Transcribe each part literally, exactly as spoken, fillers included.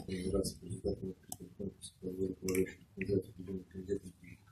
компании РАС результатом открытого конкурса по руководящему организацию Генерального комитета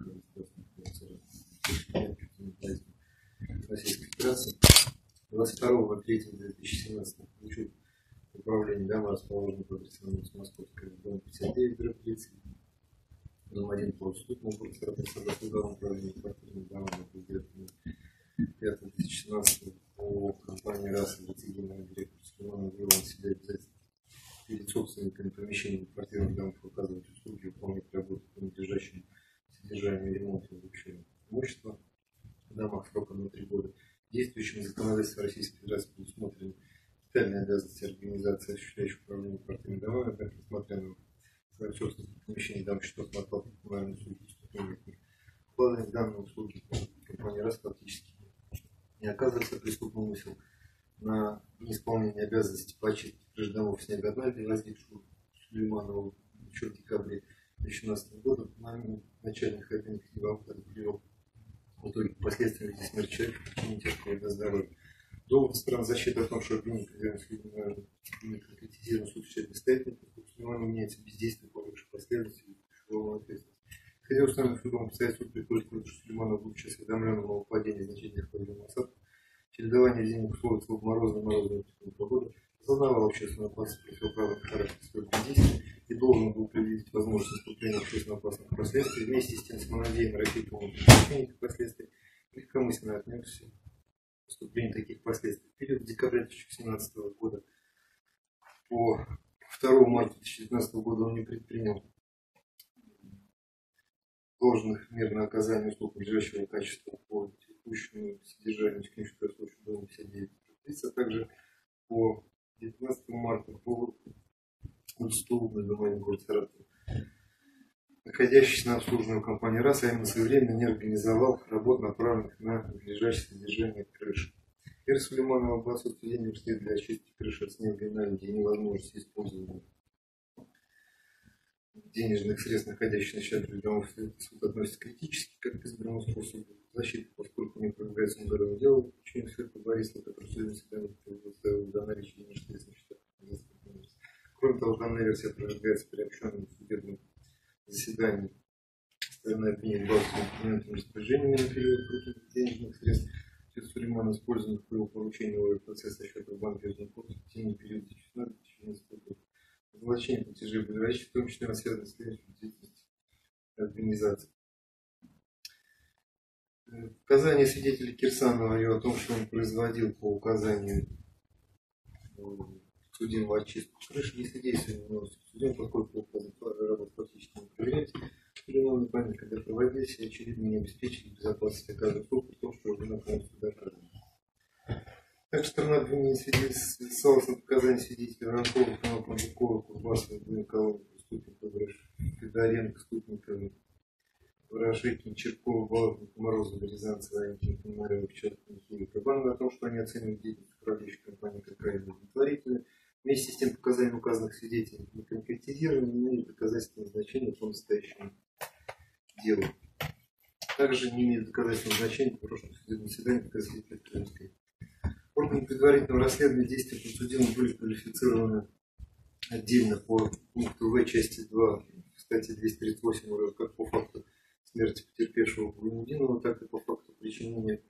Российской Федерации двадцать второго третьего две тысячи семнадцатого получил управление дома, расположенного по адресу Московская, дом пятьдесят девять, дробь тридцать, дом один по Ступному, город Саратовского управления квартирными домами пятого две тысячи семнадцатого по компании РАС генеральный директор Сулейманов взял на себя обязательства перед собственниками помещений квартирных домов оказывать услуги, выполнять работу по надлежащему содержанию и ремонту общего имущества в домах сроком на три года. Действующим законодательством Российской Федерации предусмотрены специальные обязанности организации, осуществляющей управление квартирными домами, однако, несмотря на свою собственность помещений дам счетов на оплату коммунальной услуги, вкладывание в данные услуги компании РАС фактически не оказывается преступный умысел на неисполнение обязанностей по очистке крыш домов снегоотнальной, возникшую Сулейманову еще в декабре две тысячи семнадцатого года. Начальник отдела книгоухода привел в итоге к последствиям в виде смерти человека в причине тяжкого вреда здоровья. Довод сторон защиты о том, что обвинение предъявлено не конкретизирован, суд считает несостоятельным, Сулейманов меняется бездействие, повлекшее последствия уголовной ответственности. Хотя установленным судом обстоятельств приходит к выводу, что Сулейманов, будучи осведомлен о выпадении значительных подъемных осадков, чередование зимних условий в морозную морозную погоду, осознавал общественную опасность противоправных характера своих действий и должен был предвидеть возможность наступления общественно опасных последствий. Вместе с тем самонадеянно рассчитывал на предотвращение этих последствий, легкомысленно отнесся к наступлению таких последствий. В период с декабря две тысячи семнадцатого года по второго марта две тысячи девятнадцатого года он не предпринял должных мер на оказание услуг надлежащего качества по текущему содержанию технического случая дома пятьдесят девять, а также по девятнадцатого марта по Столбу дома города Саратова, находящийся на обслуживании компании РАС, а именно своевременно не организовал работ, направленных на надлежащее содержание крыши. Вера Сулейманова об отсутствии денежных средств для очистки крыши от снега и наледи и невозможности использования денежных средств, находящихся на счетах домов, суд относится критически как к избранному способу защиты, поскольку не продвигается уголовное дело по причине Сверка Борисова, который судебный заседание производится до наличия денежных средств на счетах. Кроме того, данная версия опровергается приобщенным в судебном заседании стороны обвинения двадцать распоряжениями на период крупных денежных средств. Сулейманов, использованных по его поручению процесса счета в банке Рожденков в течение периода две тысячи семнадцатого — две тысячи семнадцатого года. Возвращение платежей подлежащих, в том числе на связанные с деятельностью организации. Показания свидетеля Кирсанова о том, что он производил по указанию судимого очистку крыши, если действие не носит судим, поскольку работа фактически не проверяется, Сулейманов память, когда проводились, очевидно не обеспечили безопасность оказанных услуг, потому что уже наконец-то доказано. Также сторона обвинения ссылалась на показания свидетелей Воронкова, Пандукова, Курбасова, Николаева, Ступникова, Федоренко, Ступникова, Ворошекин, Черкова, Балахника, Морозова, Рязанцева, Анькин, Пономарева, Печатка, Михаила Кабанова о том, что они оценивают деятельность управляющей компании как крайне удовлетворительную. Вместе с тем показания указанных свидетелей не конкретизированы, не имеют доказательственного значения по настоящему делу. Также не имеют доказательственного значения по прошлому судебному заседанию показателей Крымской. Органы предварительного расследования действий подсудимых были квалифицированы отдельно по пункту В части два статьи двести тридцать восемь РФ как по факту смерти потерпевшего Гунудинова, так и по факту причинения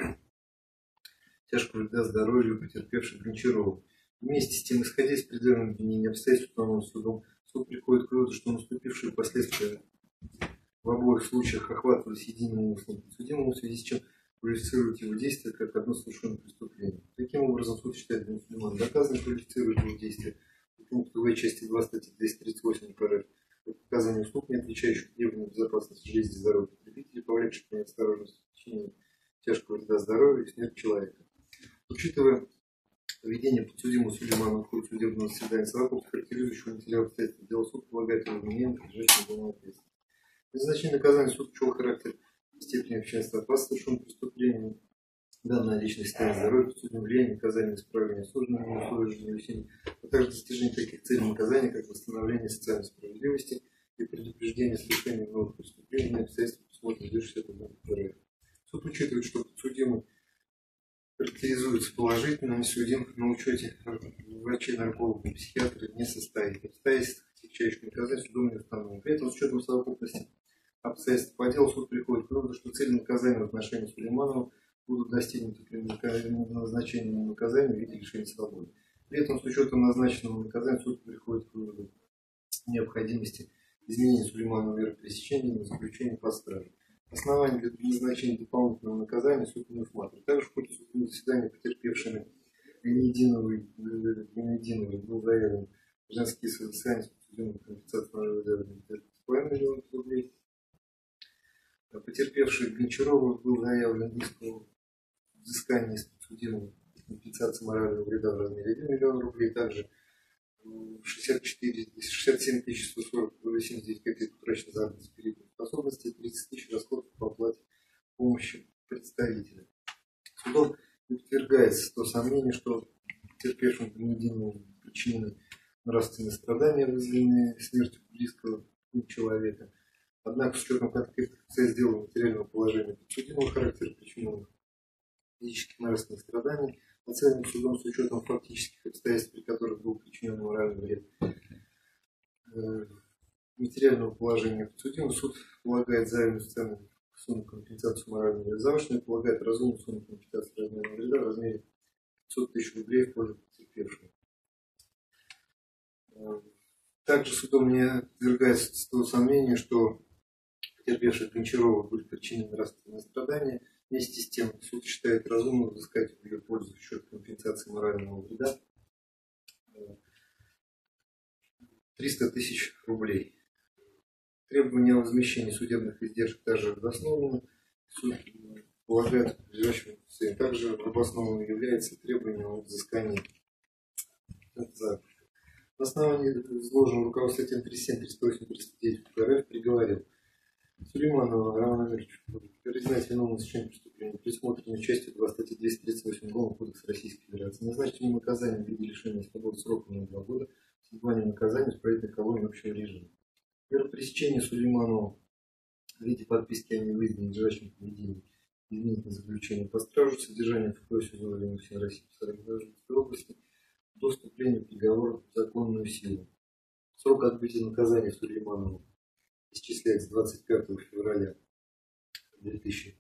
тяжкого вреда здоровью потерпевшего Гончарова. Вместе с тем, исходя из предъявленных обвинений обстоятельств установленных судом, суд приходит к выводу, что наступившие последствия в обоих случаях охватывались единым умыслом подсудимого, в связи с чем квалифицирует его действия как одно совершенное преступление. Таким образом, суд считает для Сулеймана доказанным квалифицировать его действия по пункту В части два статьи двести тридцать восемь РФ как показание услуг, не отвечающих требованиям безопасности жизни и здоровья потребителей, повлекших неосторожность в течение тяжкого вреда здоровья и смерть человека. Учитывая поведение подсудимого Сулеймана в ходе судебного заседания, совокупность характеризующего материала обстоятельств дела, суд полагает его вменяемым к лежащему уголовной ответственности. Для назначения наказания суд учел характер степени общественного опасности совершенного преступления, данная личность состояние здоровья, подсудимое влияние наказания, исправления осужденного условий жизнеусиления, а также достижение таких целей наказания, как восстановление социальной справедливости и предупреждение совершения новых преступлений на обстоятельства, предусмотренные двести шестьдесят один РФ. Суд учитывает, что подсудимый характеризуется положительно, судим на учете врачей, наркологов и психиатров не состоит. Обстоятельства, отягчающих наказание судом не установлено. При этом с учетом совокупности обстоятельств по делу суд приходит к выводу, что цели наказания в отношении Сулейманова будут достигнуты при назначении наказания в виде лишения свободы. При этом с учетом назначенного наказания суд приходит к выводу необходимости изменения Сулейманова меры пресечения и заключения под стражей. Основания для назначения дополнительного наказания суд не усматривает. Также в ходе судебного заседания потерпевшими Гайнетдиновой был заявлен гражданские согласования с подсудимым компенсацией пять с половиной миллионов рублей. Потерпевший Гончарова был заявлен иск о взыскании с подсудимым компенсации морального вреда в размере один миллион рублей. Также шестьдесят четыре, шестьдесят семь тысяч сто сорок рублей семьдесят девять копеек утраченной заработной периодной способности, тридцать тысяч расходов по оплате помощи представителя. Судом утверждается то сомнение, что потерпевшим Гайнетдиновым причинены нравственные страдания, вызванные смертью близкого человека. Однако, с учетом конкретных обстоятельств дела материального положения подсудимого характера причиненных физических нравственных страданий, оцененным судом с учетом фактических обстоятельств, при которых был причинен моральный вред, материального положения подсудимого, суд полагает заявленную цену сумму компенсации морального вреда завышенную, полагает разумную сумму компенсации морального вреда в размере пятьсот тысяч рублей в пользу потерпевшего. Также судом не подвергается того сомнению, что потерпевший Гончарова были причинены нравственные страдания. Вместе с тем суд считает разумным взыскать в ее пользу в счет компенсации морального вреда триста тысяч рублей. Требования о возмещении судебных издержек также обоснованы. Суд полагает подлежащим в также обоснованным является требование о взыскании за на основании изложенного руководства статьи тридцать семь, тридцать восемь, тридцать девять УК РФ приговорил Сулейманова Романа Юрьевича признать виновным в совершении преступления, предусмотренной частью два статьи двести тридцать восемь Уголовного кодекса Российской Федерации. Назначить ему наказание в виде лишения свободы сроком на два года с отбыванием наказания исправительной колонии общего режима. Мера пресечения Сулейманова в виде подписки о невыезде ненадлежащем поведении изменить на заключение по стражу, содержание в ФС УЗ всей России в области до вступления приговора в законную силу. Срок отбытия наказания Сулейманову исчисляется с двадцать пятого февраля две тысячи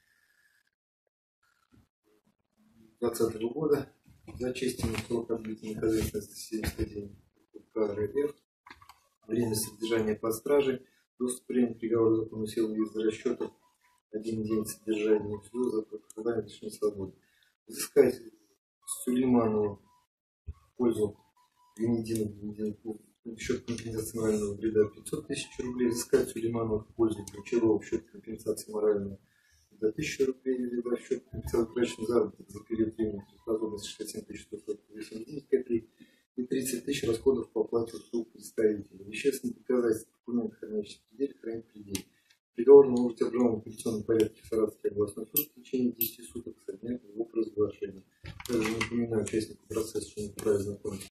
двадцатого года. Зачестен срок отбытия наказания семьдесят один УК РФ. Время содержания под стражей до вступления приговора в законную силу из расчетов один день содержания в СИЗО за прохождение лишения свободы. Взыскать Сулейманову в пользу Гайнетдинова в счет компенсации морального вреда пятьсот тысяч рублей, взыскать Сулейманова в пользу Гончарова в счет компенсации морального вреда тысячу рублей, вреда в счет компенсации утраченных заработок за период времени способности шестьдесят семь тысяч сто сорок восемьдесят девять копеек и тридцать тысяч расходов по оплате услуг представителей. Вещественные доказательства, документы, хранящиеся в пределе, хранить в пределе. Приговор может быть обжалован в апелляционном порядке в Саратовский областной суд в течение десяти суток со дня его провозглашения. Также напоминаю участнику процесса, что не вправе знакомиться